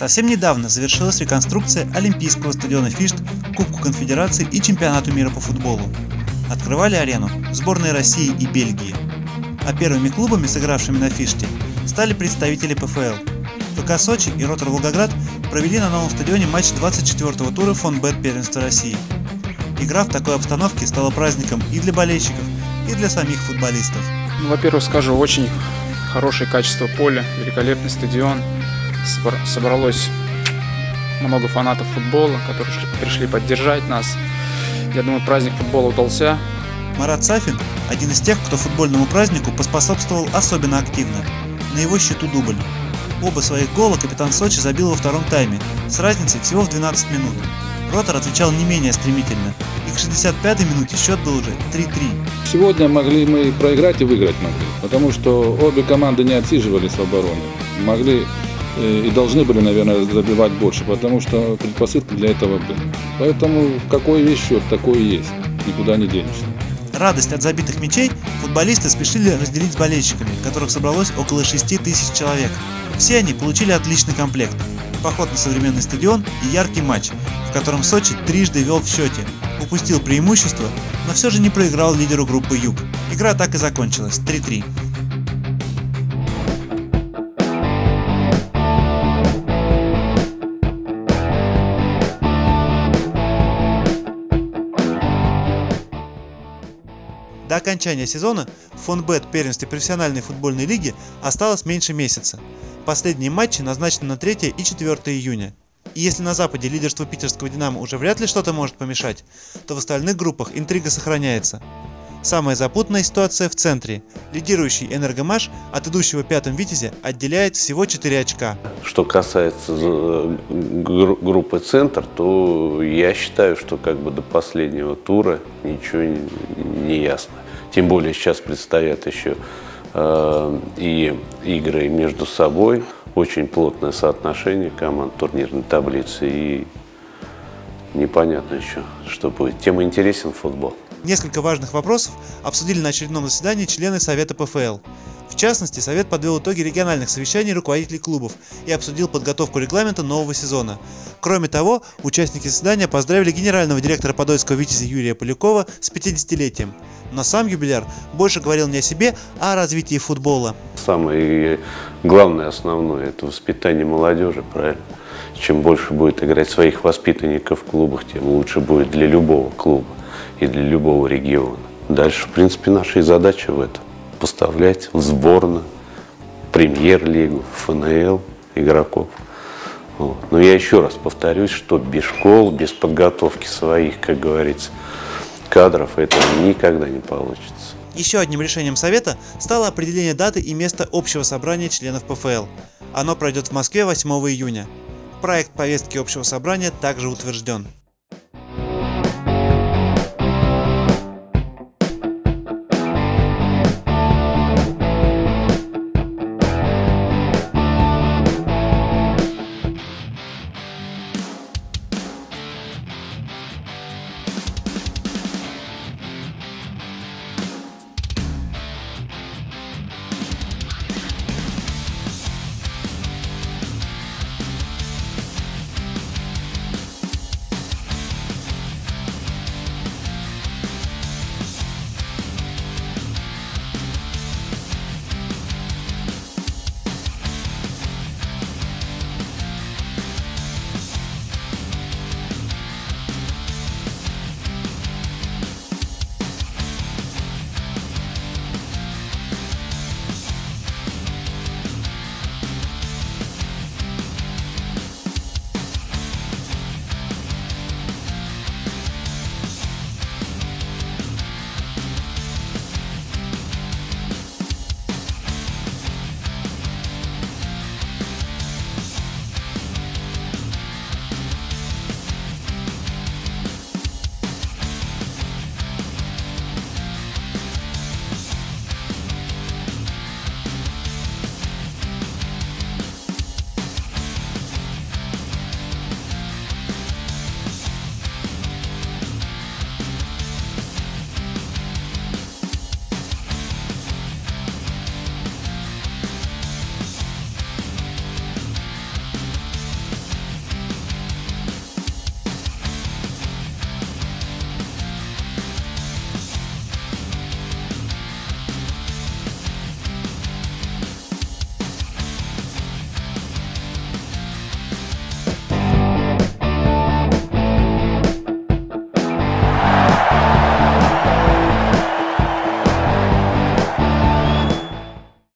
Совсем недавно завершилась реконструкция Олимпийского стадиона Фишт, Кубку Конфедерации и Чемпионату мира по футболу. Открывали арену сборные России и Бельгии. А первыми клубами, сыгравшими на Фиште, стали представители ПФЛ. ФК Сочи и Ротор Волгоград провели на новом стадионе матч 24-го тура Фонбет первенства России. Игра в такой обстановке стала праздником и для болельщиков, и для самих футболистов. Во-первых, скажу, очень хорошее качество поля, великолепный стадион. Собралось много фанатов футбола, которые пришли поддержать нас. Я думаю, праздник футбола удался. Марат Сафин – один из тех, кто футбольному празднику поспособствовал особенно активно. На его счету дубль. Оба своих гола капитан Сочи забил во втором тайме, с разницей всего в 12 минут. Ротор отвечал не менее стремительно, и к 65-й минуте счет был уже 3-3. Сегодня могли мы проиграть и выиграть могли, потому что обе команды не отсиживались в обороне. Могли и должны были, наверное, забивать больше, потому что предпосылки для этого были. Поэтому какой есть счет, такой и есть, никуда не денешься. Радость от забитых мячей футболисты спешили разделить с болельщиками, которых собралось около 6 тысяч человек. Все они получили отличный комплект – поход на современный стадион и яркий матч, в котором Сочи трижды вел в счете, упустил преимущество, но все же не проиграл лидеру группы Юг. Игра так и закончилась – 3-3. До окончания сезона в Фонбет первенстве профессиональной футбольной лиги осталось меньше месяца. Последние матчи назначены на 3 и 4 июня. И если на Западе лидерству питерского «Динамо» уже вряд ли что-то может помешать, то в остальных группах интрига сохраняется. Самая запутанная ситуация в центре. Лидирующий «Энергомаш» от идущего пятым «Витязя» отделяет всего 4 очка. Что касается группы «Центр», то я считаю, что до последнего тура ничего не ясно. Тем более сейчас предстоят еще и игры между собой. Очень плотное соотношение команд турнирной таблицы. И непонятно еще, что будет. Тем интересен футбол. Несколько важных вопросов обсудили на очередном заседании члены Совета ПФЛ. В частности, Совет подвел итоги региональных совещаний руководителей клубов и обсудил подготовку регламента нового сезона. Кроме того, участники заседания поздравили генерального директора подольского «Витязя» Юрия Полякова с 50-летием. Но сам юбиляр больше говорил не о себе, а о развитии футбола. Самое главное, основное – это воспитание молодежи, правильно? Чем больше будет играть своих воспитанников в клубах, тем лучше будет для любого клуба и для любого региона. Дальше, в принципе, наша задача в этом – поставлять в сборную, премьер-лигу, ФНЛ игроков. Вот. Но я еще раз повторюсь, что без школ, без подготовки своих, как говорится, кадров этого никогда не получится. Еще одним решением Совета стало определение даты и места общего собрания членов ПФЛ. Оно пройдет в Москве 8 июня. Проект повестки общего собрания также утвержден.